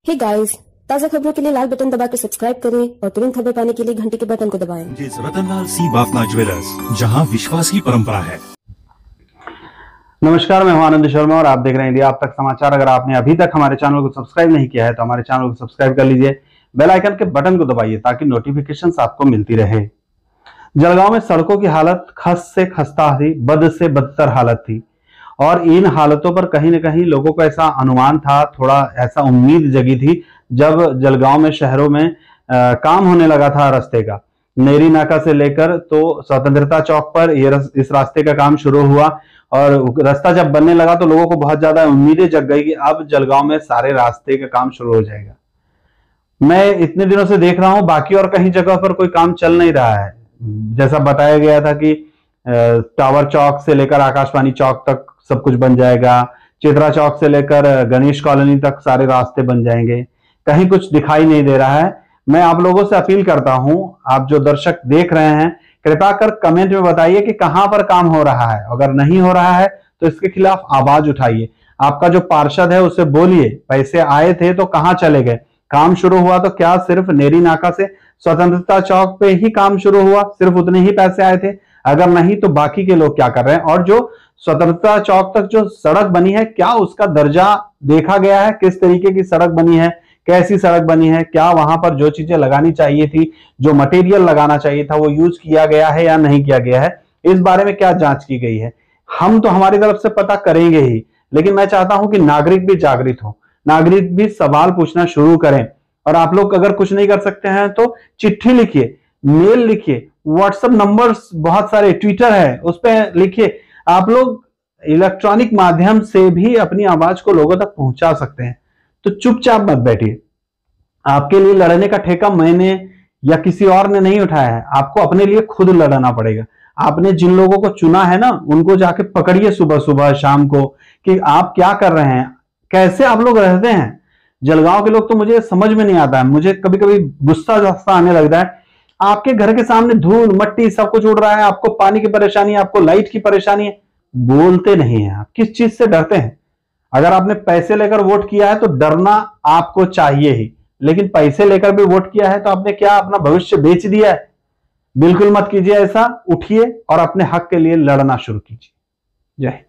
Hey guys, ताज़ा खबरों के लिए लाल बटन दबाकर सब्सक्राइब करें और तुरंत खबर पाने के लिए घंटी के बटन को दबाएं। रतनलाल सी बाफना ज्वेलर्स, जहां विश्वास की परंपरा है। नमस्कार, मैं हूं आनंद शर्मा और आप देख रहे हैं इंडिया अब तक समाचार। अगर आपने अभी तक हमारे चैनल को सब्सक्राइब नहीं किया है तो हमारे चैनल को सब्सक्राइब कर लीजिए, बेल आइकन के बटन को दबाइए ताकि नोटिफिकेशंस आपको मिलती रहे। जलगांव में सड़कों की हालत खस से खस्ता थी, बद से बदतर हालत थी और इन हालतों पर कहीं न कहीं लोगों को ऐसा अनुमान था, थोड़ा ऐसा उम्मीद जगी थी जब जलगांव में शहरों में काम होने लगा था रास्ते का। नेरी नाका से लेकर तो स्वतंत्रता चौक पर इस रास्ते का काम शुरू हुआ और रास्ता जब बनने लगा तो लोगों को बहुत ज्यादा उम्मीदें जग गई कि अब जलगांव में सारे रास्ते का काम शुरू हो जाएगा। मैं इतने दिनों से देख रहा हूं बाकी और कहीं जगह पर कोई काम चल नहीं रहा है। जैसा बताया गया था कि टावर चौक से लेकर आकाशवाणी चौक तक सब कुछ बन जाएगा, चित्रा चौक से लेकर गणेश कॉलोनी तक सारे रास्ते बन जाएंगे, कहीं कुछ दिखाई नहीं दे रहा है। मैं आप लोगों से अपील करता हूं, आप जो दर्शक देख रहे हैं, कृपया कर कमेंट में बताइए कि कहां पर काम हो रहा है। अगर नहीं हो रहा है तो इसके खिलाफ आवाज उठाइए। आपका जो पार्षद है उससे बोलिए, पैसे आए थे तो कहां चले गए? काम शुरू हुआ तो क्या सिर्फ नेरी नाका से स्वतंत्रता चौक पे ही काम शुरू हुआ, सिर्फ उतने ही पैसे आए थे? अगर नहीं तो बाकी के लोग क्या कर रहे हैं? और जो स्वतंत्रता चौक तक जो सड़क बनी है, क्या उसका दर्जा देखा गया है? किस तरीके की सड़क बनी है, कैसी सड़क बनी है? क्या वहां पर जो चीजें लगानी चाहिए थी, जो मटेरियल लगाना चाहिए था, वो यूज किया गया है या नहीं किया गया है? इस बारे में क्या जांच की गई है? हम तो हमारी तरफ से पता करेंगे ही, लेकिन मैं चाहता हूं कि नागरिक भी जागृत हो, नागरिक भी सवाल पूछना शुरू करें। और आप लोग अगर कुछ नहीं कर सकते हैं तो चिट्ठी लिखिए, मेल लिखिए, व्हाट्सएप नंबर्स बहुत सारे, ट्विटर है उस पर लिखिए। आप लोग इलेक्ट्रॉनिक माध्यम से भी अपनी आवाज को लोगों तक पहुंचा सकते हैं। तो चुपचाप मत बैठिए। आपके लिए लड़ने का ठेका मैंने या किसी और ने नहीं उठाया है, आपको अपने लिए खुद लड़ना पड़ेगा। आपने जिन लोगों को चुना है ना, उनको जाके पकड़िए सुबह सुबह शाम को कि आप क्या कर रहे हैं, कैसे आप लोग रहते हैं। जलगांव के लोग तो मुझे समझ में नहीं आता है, मुझे कभी कभी गुस्सा आने लगता है। आपके घर के सामने धूल मट्टी सब कुछ उड़ रहा है, आपको पानी की परेशानी है, आपको लाइट की परेशानी है, बोलते नहीं है। आप किस चीज से डरते हैं? अगर आपने पैसे लेकर वोट किया है तो डरना आपको चाहिए ही, लेकिन पैसे लेकर भी वोट किया है तो आपने क्या अपना भविष्य बेच दिया है? बिल्कुल मत कीजिए ऐसा। उठिए और अपने हक के लिए लड़ना शुरू कीजिए। जय हिंद।